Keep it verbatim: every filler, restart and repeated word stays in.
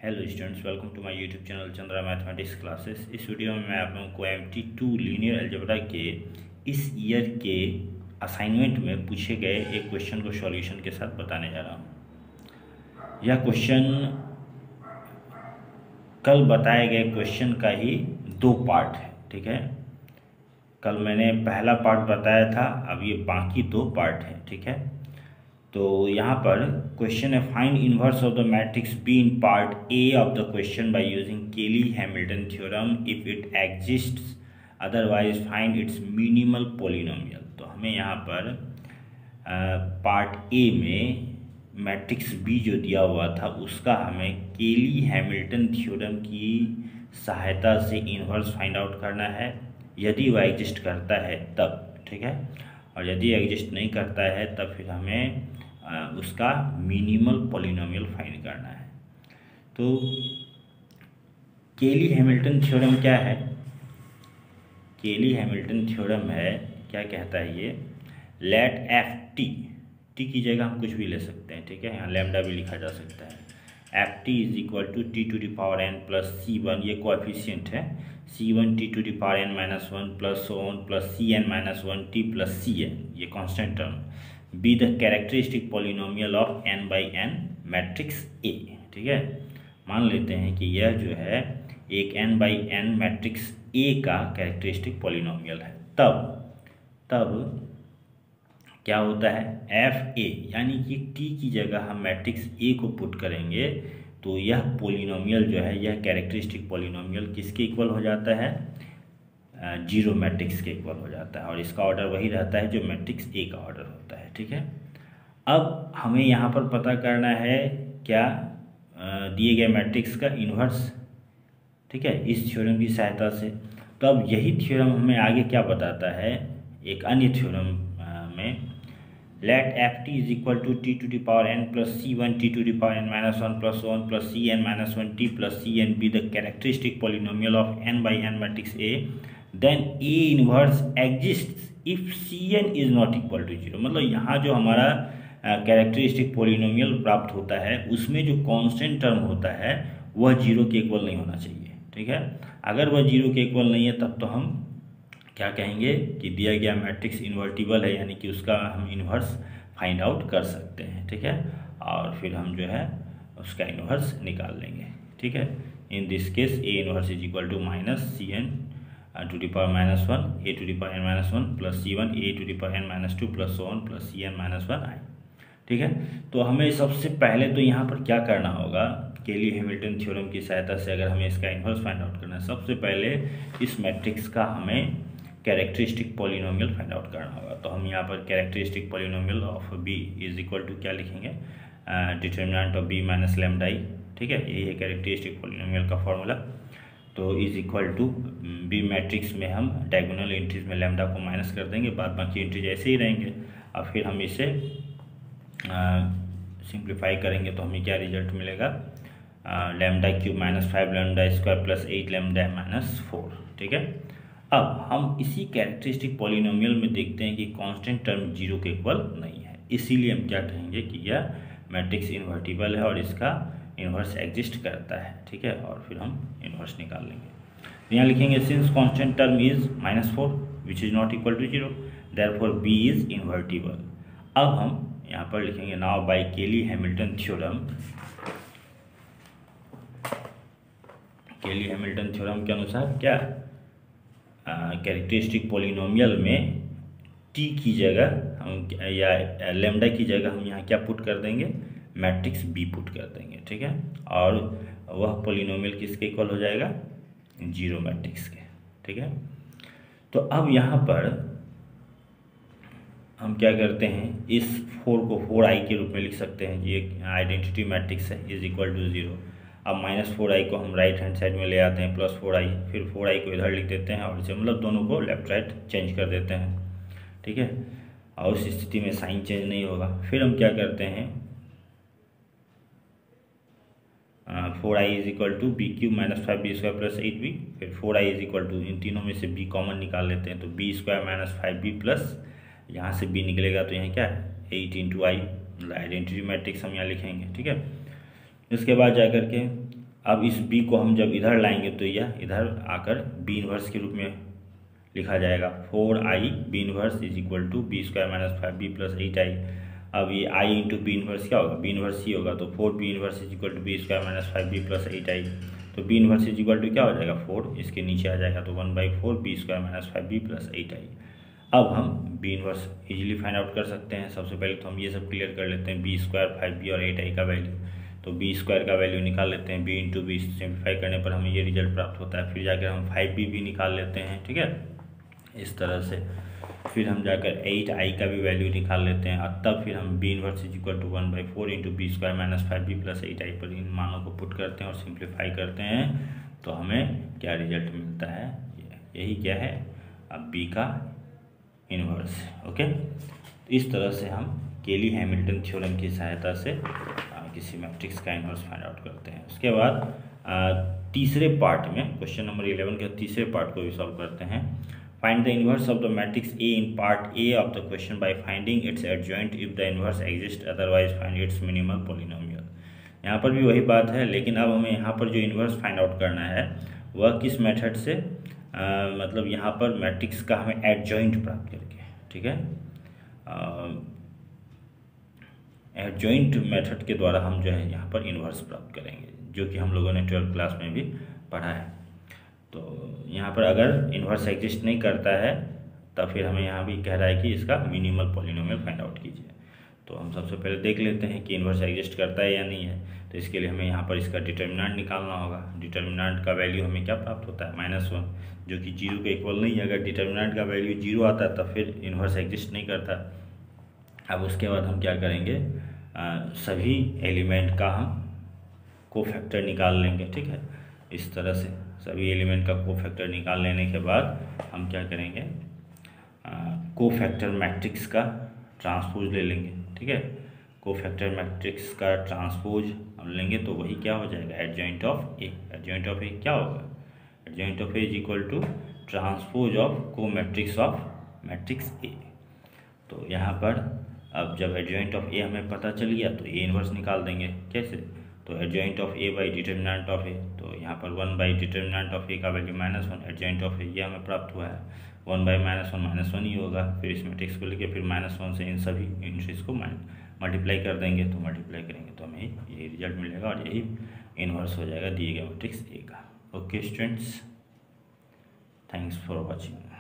Hello students, welcome to my YouTube channel Chandra mathematics classes. इस video में मैं आप लोगों को M T two linear algebra के इस ईयर के असाइनमेंट में पूछे गए एक क्वेश्चन को सॉल्यूशन के साथ बताने जा रहा हूँ। यह क्वेश्चन कल बताए गए क्वेश्चन का ही दो पार्ट है, ठीक है। कल मैंने पहला पार्ट बताया था, अब ये बाकी दो पार्ट है, ठीक है। तो यहाँ पर क्वेश्चन है, find inverse of the matrix B in part A of the question by using Cayley Hamilton theorem if it exists, otherwise find its minimal polynomial. तो हमें यहाँ पर पार्ट ए में मैट्रिक्स बी जो दिया हुआ था उसका हमें केली हैमिल्टन थ्योरम की सहायता से इनवर्स फाइंड आउट करना है, यदि वह एग्जिस्ट करता है तब, ठीक है। और यदि एग्जिस्ट नहीं करता है तब फिर हमें आ, उसका मिनिमल पॉलिनोमियल फाइंड करना है। तो केली हैमिल्टन थ्योरम क्या है? केली हैमिल्टन थ्योरम है, क्या कहता है ये, लेट एफ टी, टी की जगह हम कुछ भी ले सकते हैं, ठीक है। यहाँ लैम्डा भी लिखा जा सकता है। F T is equal to T to the power N plus C one, ये कोएफिशिएंट है, C one T to the power N minus one plus so one plus C N minus one T plus C N, ये constant term, be the characteristic polynomial of N by N matrix A, ठीक है। मान लेते हैं कि यह जो है एक N by N matrix A का कैरेक्टरिस्टिक पॉलिनोमियल है। तब तब क्या होता है, एफ ए, यानी कि टी की जगह हम मैट्रिक्स ए को पुट करेंगे तो यह पॉलिनोमियल जो है, यह कैरेक्टरिस्टिक पॉलिनोमियल किसके इक्वल हो जाता है, जीरो मैट्रिक्स के इक्वल हो जाता है। और इसका ऑर्डर वही रहता है जो मैट्रिक्स ए का ऑर्डर होता है, ठीक है। अब हमें यहाँ पर पता करना है क्या, दिए गए मैट्रिक्स का इन्वर्स, ठीक है, इस थ्योरम की सहायता से। तो अब यही थ्योरम हमें आगे क्या बताता है, एक अन्य थ्योरम में, let F T is equal to T to the power N plus C one T to the power N minus one plus one plus C N minus one T plus C N be the characteristic polynomial of N by N matrix A, then A inverse exists if C N is not equal to zero. मतलब यहाँ जो हमारा characteristic polynomial प्राप्त होता है उसमें जो constant term होता है वह जीरो के इक्वल नहीं होना चाहिए, ठीक है। अगर वह जीरो के इक्वल नहीं है तब तो हम क्या कहेंगे कि दिया गया मैट्रिक्स इन्वर्टिबल है, यानी कि उसका हम इन्वर्स फाइंड आउट कर सकते हैं, ठीक है। और फिर हम जो है उसका इन्वर्स निकाल लेंगे, ठीक है। In this case A inverse is equal to minus C N to the power minus one A to the power N minus one plus C one A to the power N minus two plus one plus C N minus one I, ठीक है। तो हमें सबसे पहले तो यहाँ पर क्या करना होगा, केली हैमिल्टन थ्योरम की सहायता से अगर हमें इसका इन्वर्स फाइंड आउट करना है, सबसे पहले इस मैट्रिक्स का हमें कैरेक्टरिस्टिक पॉलिनोमियल फाइंड आउट करना होगा। तो हम यहाँ पर characteristic polynomial of B is equal to क्या लिखेंगे, determinant of B minus lambda I, ठीक है। यही है कैरेक्टरिस्टिक पॉलिनोमियल का फॉर्मूला। तो is equal to B matrix में हम डायगोनल एंट्रीज में लैम्डा को माइनस कर देंगे, बाद बाकी एंट्रीज ऐसे ही रहेंगे। और फिर हम इसे सिंप्लीफाई करेंगे तो हमें क्या रिजल्ट मिलेगा, lambda cube minus five lambda square plus eight lambda minus four, ठीक है। अब हम इसी कैरेक्टरिस्टिक पॉलिनोमियल में देखते हैं कि कांस्टेंट टर्म जीरो के इक्वल नहीं है, इसीलिए हम क्या कहेंगे कि यह मैट्रिक्स इन्वर्टिबल है और इसका इन्वर्स एग्जिस्ट करता है, ठीक है। और फिर हम इन्वर्स निकाल लेंगे। यहाँ लिखेंगे, since constant term is minus four which is not equal to zero, therefore B is invertible. अब हम यहाँ पर लिखेंगे, now by Cayley Hamilton theorem, Cayley Hamilton theorem के अनुसार क्या, कैरेक्टरिस्टिक पॉलिनोमियल में टी की जगह हम या लैम्डा की जगह हम यहाँ क्या पुट कर देंगे, मैट्रिक्स बी पुट कर देंगे, ठीक है। और वह पॉलिनोमियल किसके इक्वल हो जाएगा, जीरो मैट्रिक्स के, ठीक है। तो अब यहाँ पर हम क्या करते हैं, इस फोर को फोर आई के रूप में लिख सकते हैं, ये आइडेंटिटी मैट्रिक्स है, इज इक्वल टू जीरो। अब माइनस फोर आई को हम राइट हैंड साइड में ले आते हैं, प्लस फोर आई, फिर फोर आई को इधर लिख देते हैं और इसे मतलब दोनों को लेफ्ट राइट चेंज कर देते हैं, ठीक है। और उस स्थिति में साइन चेंज नहीं होगा। फिर हम क्या करते हैं, four I is equal to B cube minus five B square plus eight B, फिर four I is equal to, इन तीनों में से बी कॉमन निकाल लेते हैं तो B square minus five B plus, यहाँ से बी निकलेगा तो यहाँ क्या है, eight into I, identity matrix हम यहाँ लिखेंगे, ठीक है। इसके बाद जा कर के अब इस बी को हम जब इधर लाएंगे तो यह इधर आकर बी इनवर्स के रूप में लिखा जाएगा। Four I B inverse is equal to B square minus five B plus eight I. अब ये आई इंटू बी इनवर्स क्या होगा, बी इनवर्स ही होगा, तो four B inverse is equal to B square minus five B plus eight I. तो B inverse is equal to क्या हो जाएगा, फोर, इसके नीचे आ जाएगा तो one by four B square minus five B plus eight I. अब हम B inverse easily find out कर सकते हैं। सबसे पहले तो हम ये सब क्लियर कर लेते हैं, बी स्क्वायर फाइव बी और एट आई का वैल्यू। तो बी स्क्वायर का वैल्यू निकाल लेते हैं, बी इंटू बी सिंप्लीफाई करने पर हमें ये रिजल्ट प्राप्त होता है। फिर जाकर हम फाइव बी भी निकाल लेते हैं, ठीक है, इस तरह से। फिर हम जाकर एट आई का भी वैल्यू निकाल लेते हैं, और तब फिर हम B inverse is equal to one by four into B square minus five B plus eight I पर इन मानों को पुट करते हैं और सिंप्लीफाई करते हैं, तो हमें क्या रिजल्ट मिलता है, यही क्या है, अब बी का इनवर्स। ओके, इस तरह से हम केली हैमिल्टन थ्योरम की सहायता से आ, किसी मैट्रिक्स का इनवर्स फाइंड आउट करते हैं। उसके बाद आ, तीसरे पार्ट में क्वेश्चन नंबर इलेवन के तीसरे पार्ट को भी सॉल्व करते हैं। Find the inverse of the matrix A in part A of the question by finding its adjoint if the inverse exist, otherwise find its minimal polynomial. यहाँ पर भी वही बात है, लेकिन अब हमें यहाँ पर जो इनवर्स फाइंड आउट करना है वह किस मेथड से, आ, मतलब यहाँ पर मैट्रिक्स का हमें एडजॉइंट प्राप्त करके, ठीक है, एडजॉइंट मेथड के द्वारा हम जो है यहाँ पर इनवर्स प्राप्त करेंगे, जो कि हम लोगों ने ट्वेल्थ क्लास में भी पढ़ा है। तो यहाँ पर अगर इनवर्स एग्जिस्ट नहीं करता है तब फिर हमें यहाँ भी कह रहा है कि इसका मिनिमल पॉलिनोमियल फाइंड आउट कीजिए। तो हम सबसे पहले देख लेते हैं कि इनवर्स एग्जिस्ट करता है या नहीं है। तो इसके लिए हमें यहाँ पर इसका डिटर्मिनेंट निकालना होगा। डिटर्मिनेंट का वैल्यू हमें क्या प्राप्त होता है, माइनस वन, जो कि जीरो के इक्वल नहीं है। अगर डिटर्मिनेंट का वैल्यू जीरो आता है तब फिर इनवर्स एग्जिस्ट नहीं करता। अब उसके बाद हम क्या करेंगे, आ, सभी एलिमेंट का हम कोफैक्टर निकाल लेंगे, ठीक है, इस तरह से सभी एलिमेंट का कोफैक्टर निकाल लेने के बाद हम क्या करेंगे, कोफैक्टर मैट्रिक्स का ट्रांसपोज ले लेंगे, ठीक है। कोफैक्टर मैट्रिक्स का ट्रांसपोज हम लेंगे तो वही क्या हो जाएगा, adjoint of A. Adjoint of A क्या होगा, adjoint of A is equal to transpose of को मैट्रिक्स ऑफ मैट्रिक्स ए। तो यहाँ पर अब जब एडजॉइंट ऑफ ए हमें पता चल गया तो ए इनवर्स निकाल देंगे। कैसे, तो adjoint of A by determinant of A, तो यहाँ पर one by determinant of A का value minus one, adjoint of A ये हमें प्राप्त हुआ है, one by minus one minus one ही होगा। फिर इस मैट्रिक्स को लेके फिर माइनस वन से इन सभी इंट्रीज को मल्टीप्लाई कर देंगे, तो मल्टीप्लाई करेंगे तो हमें यही रिजल्ट मिलेगा और यही इनवर्स हो जाएगा दिए गए मैट्रिक्स ए का। Okay students, thanks for watching.